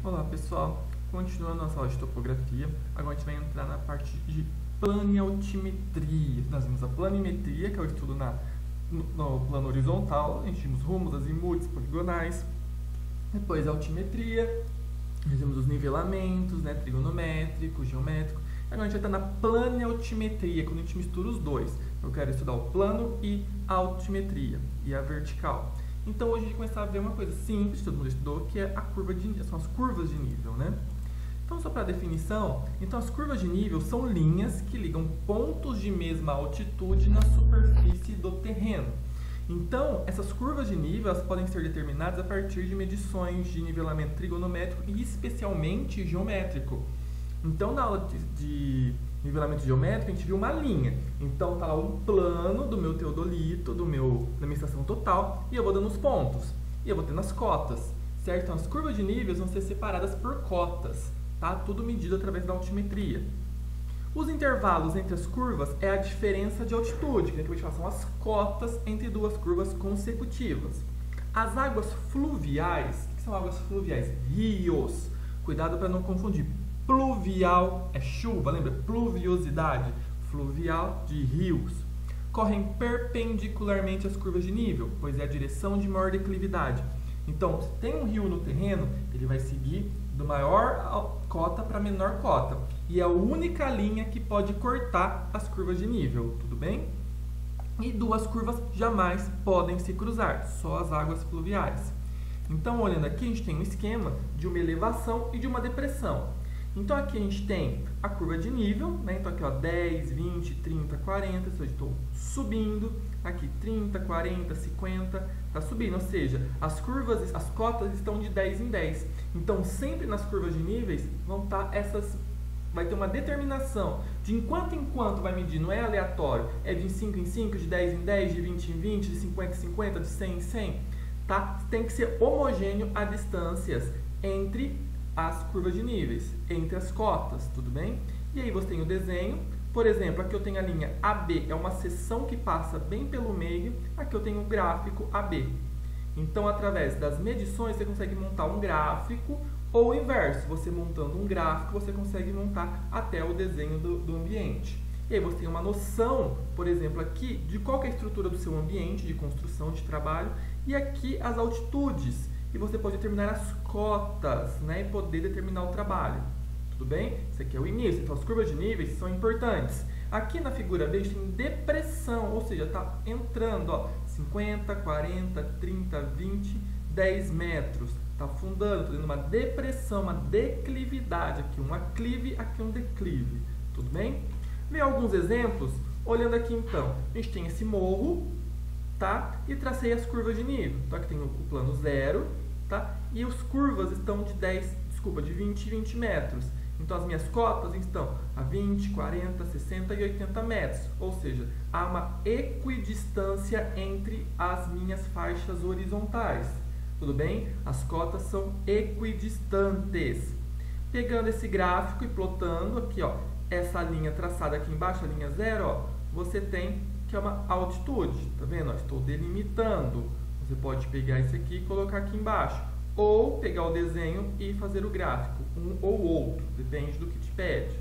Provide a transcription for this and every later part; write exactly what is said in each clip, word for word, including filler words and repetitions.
Olá pessoal, continuando a nossa aula de topografia, agora a gente vai entrar na parte de planialtimetria. Nós vimos a planimetria, que é o estudo na, no, no plano horizontal, a gente vimos rumos, azimuts, poligonais. Depois a altimetria, nós vimos os nivelamentos, né, trigonométrico, geométrico. Agora a gente vai estar na planialtimetria, quando a gente mistura os dois. Eu quero estudar o plano e a altimetria, e a vertical. Então hoje a gente vai começar a ver uma coisa simples, todo mundo estudou, que é a curva de, são as curvas de nível, né? Então só para definição, então as curvas de nível são linhas que ligam pontos de mesma altitude na superfície do terreno. Então essas curvas de nível elas podem ser determinadas a partir de medições de nivelamento trigonométrico e especialmente geométrico. Então na aula de, de nivelamento geométrico a gente viu uma linha. Então tá lá um plano do meu teodolito, do meu, da minha estação total, e eu vou dando os pontos. E eu vou tendo as cotas, certo? Então as curvas de níveis vão ser separadas por cotas, tá? Tudo medido através da altimetria. Os intervalos entre as curvas é a diferença de altitude, que a gente fala, são as cotas entre duas curvas consecutivas. As águas fluviais, o que são águas fluviais? Rios. Cuidado para não confundir. Pluvial é chuva, lembra? Pluviosidade. Fluvial de rios. Correm perpendicularmente às curvas de nível, pois é a direção de maior declividade. Então, se tem um rio no terreno, ele vai seguir do maior cota para a menor cota. E é a única linha que pode cortar as curvas de nível, tudo bem? E duas curvas jamais podem se cruzar, só as águas fluviais. Então, olhando aqui, a gente tem um esquema de uma elevação e de uma depressão. Então aqui a gente tem a curva de nível, né? Então aqui ó, dez, vinte, trinta, quarenta, eu estou subindo, aqui trinta, quarenta, cinquenta, está subindo, ou seja, as curvas, as cotas estão de dez em dez. Então sempre nas curvas de níveis vão estar essas, vai ter uma determinação de enquanto em quanto vai medir, não é aleatório, é de cinco em cinco, de dez em dez, de vinte em vinte, de cinquenta em cinquenta, de cem em cem, tá? Tem que ser homogêneo a distâncias entre as curvas de níveis, entre as cotas, tudo bem? E aí você tem o desenho, por exemplo, aqui eu tenho a linha A B, é uma seção que passa bem pelo meio, aqui eu tenho o gráfico A B. Então, através das medições, você consegue montar um gráfico, ou o inverso, você montando um gráfico, você consegue montar até o desenho do, do ambiente. E aí você tem uma noção, por exemplo, aqui, de qual que é a estrutura do seu ambiente, de construção, de trabalho, e aqui as altitudes. E você pode determinar as cotas, né, e poder determinar o trabalho. Tudo bem? Isso aqui é o início. Então, as curvas de níveis são importantes. Aqui na figura B, a gente tem depressão, ou seja, está entrando ó, cinquenta, quarenta, trinta, vinte, dez metros. Está afundando, está tendo uma depressão, uma declividade. Aqui um aclive, aqui um declive. Tudo bem? Vê alguns exemplos. Olhando aqui, então, a gente tem esse morro, tá? E tracei as curvas de nível. Então, aqui tem o plano zero, tá? E as curvas estão de dez, desculpa, de vinte e vinte metros. Então, as minhas cotas estão a vinte, quarenta, sessenta e oitenta metros. Ou seja, há uma equidistância entre as minhas faixas horizontais. Tudo bem? As cotas são equidistantes. Pegando esse gráfico e plotando aqui, ó, essa linha traçada aqui embaixo, a linha zero, ó, você tem que é uma altitude, tá vendo? Ó, estou delimitando. Você pode pegar esse aqui e colocar aqui embaixo. Ou pegar o desenho e fazer o gráfico, um ou outro, depende do que te pede.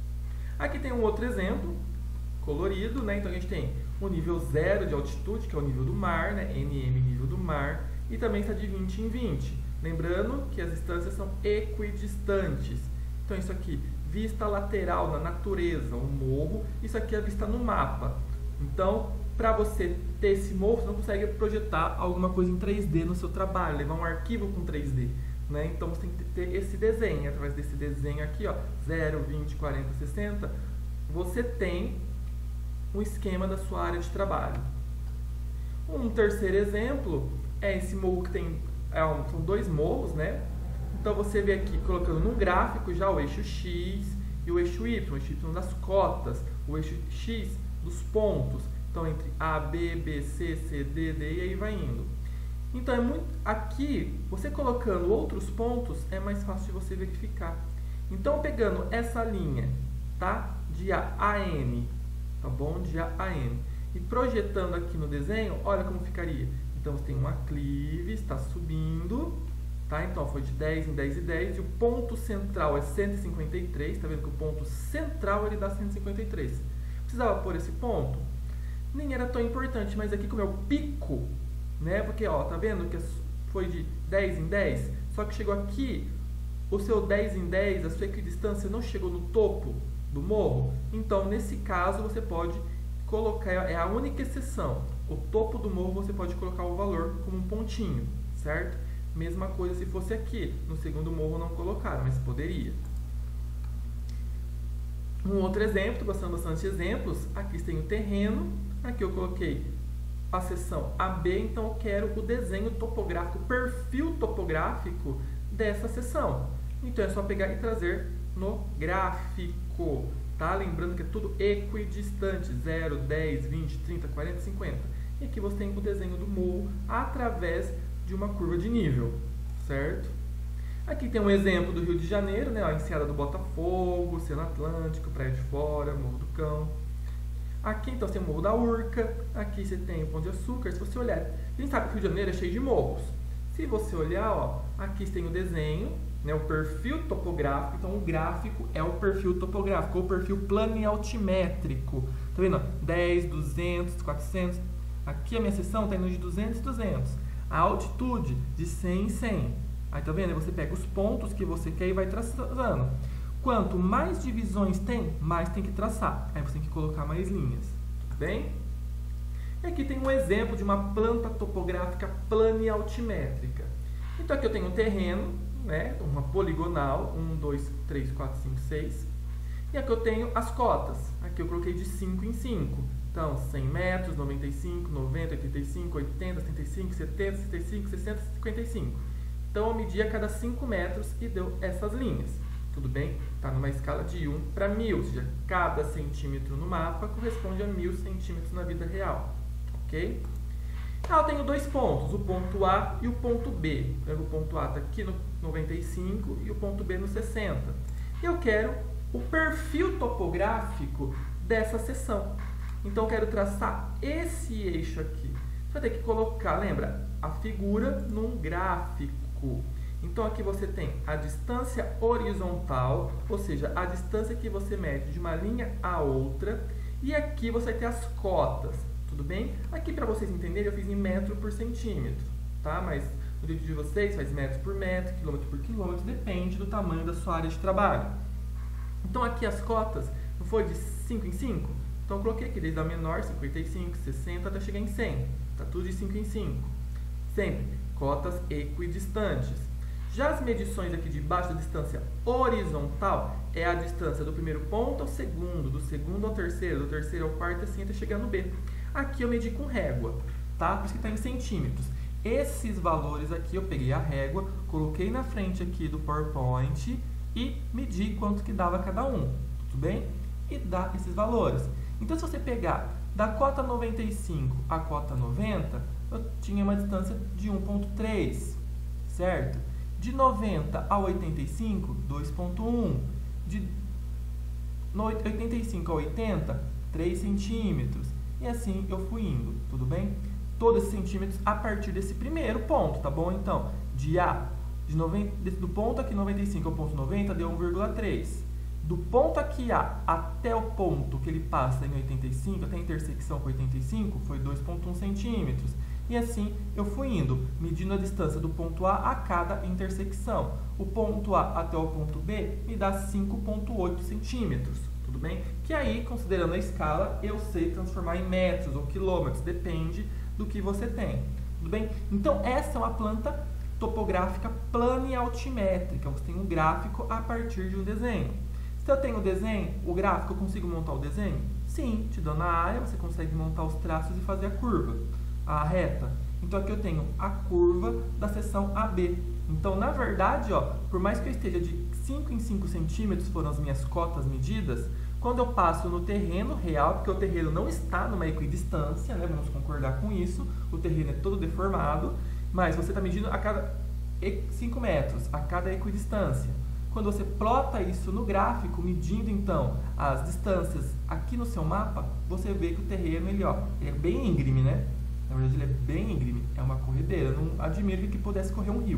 Aqui tem um outro exemplo, colorido, né? Então a gente tem o nível zero de altitude, que é o nível do mar, né? N M, nível do mar, e também está de vinte em vinte. Lembrando que as distâncias são equidistantes. Então isso aqui, vista lateral na natureza, um morro, isso aqui é a vista no mapa. Então, para você ter esse morro, você não consegue projetar alguma coisa em três D no seu trabalho, levar um arquivo com três D, né? Então, você tem que ter esse desenho. Através desse desenho aqui, ó, zero, vinte, quarenta, sessenta, você tem um esquema da sua área de trabalho. Um terceiro exemplo é esse morro que tem, é um, são dois morros, né? Então, você vê aqui, colocando no gráfico já o eixo X e o eixo Y, o eixo Y das cotas, o eixo X dos pontos, então entre A, B, B, C, C, D, D e aí vai indo. Então é muito aqui, você colocando outros pontos é mais fácil de você verificar. Então pegando essa linha, tá? De A a N, tá bom? De A a N e projetando aqui no desenho, olha como ficaria. Então você tem um aclive, está subindo, Tá? Então, foi de dez em dez e dez, e o ponto central é cento e cinquenta e três, tá vendo que o ponto central ele dá cento e cinquenta e três. Precisava pôr esse ponto? Nem era tão importante, mas aqui como é o pico, né? Porque, ó, tá vendo que foi de dez em dez? Só que chegou aqui, o seu dez em dez, a sua equidistância não chegou no topo do morro. Então, nesse caso, você pode colocar, é a única exceção. O topo do morro você pode colocar o valor como um pontinho, certo? Mesma coisa se fosse aqui. No segundo morro não colocaram, mas poderia. Um outro exemplo, estou gostando bastante de exemplos. Aqui tem o terreno. Aqui eu coloquei a seção A B, então eu quero o desenho topográfico, o perfil topográfico dessa seção. Então é só pegar e trazer no gráfico. Tá? Lembrando que é tudo equidistante. zero, dez, vinte, trinta, quarenta, cinquenta. E aqui você tem o desenho do morro através de uma curva de nível, certo? Aqui tem um exemplo do Rio de Janeiro, né? A Enseada do Botafogo, Oceano Atlântico, Praia de Fora, Morro do Cão. Aqui então você tem o Morro da Urca, aqui você tem o Pão de Açúcar. Se você olhar, a gente sabe que o Rio de Janeiro é cheio de morros. Se você olhar, ó, aqui você tem o desenho, né? O perfil topográfico. Então o gráfico é o perfil topográfico, ou o perfil planialtimétrico. Tá vendo? dez, duzentos, quatrocentos. Aqui a minha seção está indo de duzentos, duzentos. A altitude de cem em cem. Aí tá vendo? Você pega os pontos que você quer e vai traçando. Quanto mais divisões tem, mais tem que traçar. Aí você tem que colocar mais linhas. Tudo bem? E aqui tem um exemplo de uma planta topográfica planialtimétrica. Então aqui eu tenho um terreno, né? Uma poligonal. um, dois, três, quatro, cinco, seis. E aqui eu tenho as cotas. Aqui eu coloquei de cinco em cinco. Então, cem metros, noventa e cinco, noventa, oitenta e cinco, oitenta, setenta e cinco, setenta, setenta e cinco, sessenta, cinquenta e cinco. Então, eu medi a cada cinco metros e deu essas linhas. Tudo bem? Está numa escala de um para mil, ou seja, cada centímetro no mapa corresponde a mil centímetros na vida real. Ok? Então, eu tenho dois pontos, o ponto A e o ponto B. O ponto A está aqui no noventa e cinco e o ponto B no sessenta. E eu quero o perfil topográfico dessa seção. Então, eu quero traçar esse eixo aqui. Você vai ter que colocar, lembra, a figura num gráfico. Então, aqui você tem a distância horizontal, ou seja, a distância que você mede de uma linha a outra. E aqui você vai ter as cotas, tudo bem? Aqui, para vocês entenderem, eu fiz em metro por centímetro, tá? Mas no vídeo de vocês faz metro por metro, quilômetro por quilômetro, depende do tamanho da sua área de trabalho. Então, aqui as cotas, não foi de cinco em cinco? Então, eu coloquei aqui desde a menor, cinquenta e cinco, sessenta, até chegar em cem. Está tudo de cinco em cinco. Sempre cotas equidistantes. Já as medições aqui de baixo, da distância horizontal, é a distância do primeiro ponto ao segundo, do segundo ao terceiro, do terceiro ao quarto, assim até chegar no B. Aqui eu medi com régua, tá? Por isso que está em centímetros. Esses valores aqui eu peguei a régua, coloquei na frente aqui do PowerPoint e medi quanto que dava cada um, tudo bem? E dá esses valores. Então, se você pegar da cota noventa e cinco à cota noventa, eu tinha uma distância de um ponto três, certo? De noventa a oitenta e cinco, dois ponto um. De oitenta e cinco a oitenta, três centímetros. E assim eu fui indo, tudo bem? Todos esses centímetros a partir desse primeiro ponto, tá bom? Então, de A, de noventa, do ponto aqui noventa e cinco ao ponto noventa, deu um vírgula três. Do ponto aqui A até o ponto que ele passa em oitenta e cinco, até a intersecção com oitenta e cinco, foi dois ponto um centímetros. E assim eu fui indo, medindo a distância do ponto A a cada intersecção. O ponto A até o ponto B me dá cinco ponto oito centímetros, tudo bem? Que aí, considerando a escala, eu sei transformar em metros ou quilômetros, depende do que você tem, tudo bem? Então, essa é uma planta topográfica planialtimétrica. Você tem um gráfico a partir de um desenho. Se eu tenho o desenho, o gráfico, eu consigo montar o desenho? Sim, te dando a área, você consegue montar os traços e fazer a curva, a reta. Então, aqui eu tenho a curva da seção A B. Então, na verdade, ó, por mais que eu esteja de cinco em cinco centímetros, foram as minhas cotas medidas, quando eu passo no terreno real, porque o terreno não está numa equidistância, né, vamos concordar com isso, o terreno é todo deformado, mas você está medindo a cada cinco metros, a cada equidistância. Quando você plota isso no gráfico, medindo então as distâncias aqui no seu mapa, você vê que o terreno ele, ó, ele é bem íngreme, né? Na verdade, ele é bem íngreme, é uma corredeira. Não admiro que pudesse correr um rio,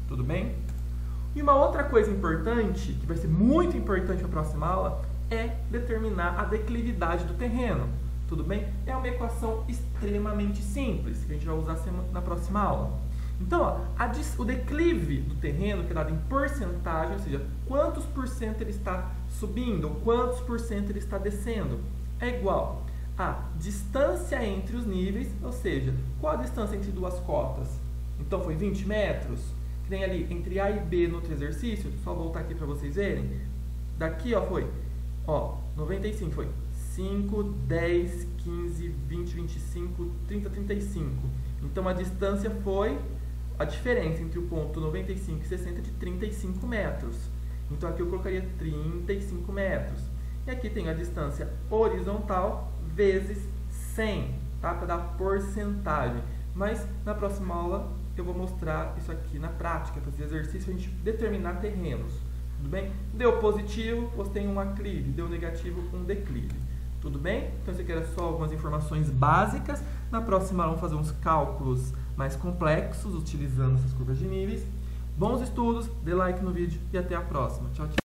tudo bem? E uma outra coisa importante, que vai ser muito importante na próxima aula, é determinar a declividade do terreno, tudo bem? É uma equação extremamente simples, que a gente vai usar na próxima aula. Então, ó, a, o declive do terreno, que é dado em porcentagem, ou seja, quantos por cento ele está subindo, ou quantos por cento ele está descendo, é igual a distância entre os níveis, ou seja, qual a distância entre duas cotas? Então, foi vinte metros, que tem ali entre A e B no outro exercício, só voltar aqui para vocês verem. Daqui, ó, foi, ó, noventa e cinco, foi cinco, dez, quinze, vinte, vinte e cinco, trinta, trinta e cinco. Então, a distância foi a diferença entre o ponto noventa e cinco e sessenta de trinta e cinco metros. Então, aqui eu colocaria trinta e cinco metros. E aqui tem a distância horizontal vezes cem, tá? Para dar porcentagem. Mas, na próxima aula, eu vou mostrar isso aqui na prática, fazer exercício, a gente determinar terrenos. Tudo bem? Deu positivo, você tem um aclive. Deu negativo, um declive. Tudo bem? Então, isso aqui era só algumas informações básicas. Na próxima aula, vamos fazer uns cálculos mais complexos, utilizando essas curvas de níveis. Bons estudos, dê like no vídeo e até a próxima. Tchau, tchau.